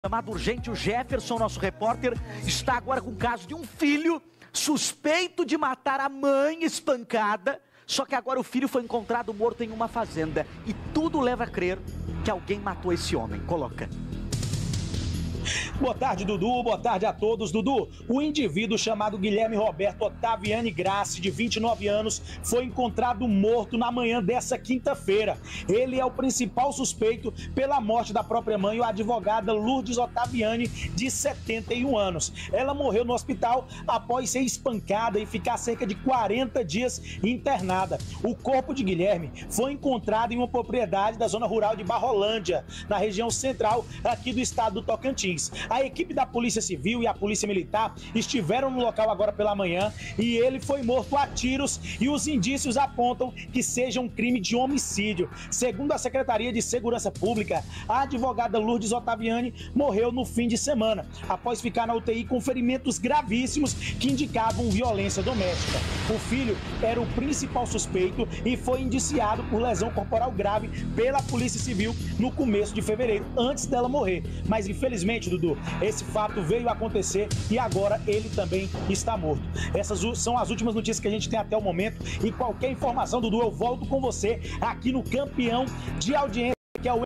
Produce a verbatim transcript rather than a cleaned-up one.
Chamado urgente, o Jefferson, nosso repórter, está agora com o caso de um filho suspeito de matar a mãe espancada, só que agora o filho foi encontrado morto em uma fazenda e tudo leva a crer que alguém matou esse homem. Coloca. Boa tarde, Dudu. Boa tarde a todos. Dudu, o indivíduo chamado Guilherme Roberto Ottaviani Grassi, de vinte e nove anos, foi encontrado morto na manhã dessa quinta-feira. Ele é o principal suspeito pela morte da própria mãe, a advogada Lourdes Ottaviani, de setenta e um anos. Ela morreu no hospital após ser espancada e ficar cerca de quarenta dias internada. O corpo de Guilherme foi encontrado em uma propriedade da zona rural de Barrolândia, na região central aqui do estado do Tocantins. A equipe da Polícia Civil e a Polícia Militar estiveram no local agora pela manhã e ele foi morto a tiros e os indícios apontam que seja um crime de homicídio. Segundo a Secretaria de Segurança Pública, a advogada Lourdes Ottaviani morreu no fim de semana, após ficar na U T I com ferimentos gravíssimos que indicavam violência doméstica. O filho era o principal suspeito e foi indiciado por lesão corporal grave pela Polícia Civil no começo de fevereiro, antes dela morrer. Mas infelizmente, Dudu, esse fato veio a acontecer e agora ele também está morto. Essas são as últimas notícias que a gente tem até o momento e qualquer informação, Dudu, eu volto com você aqui no Campeão de Audiência.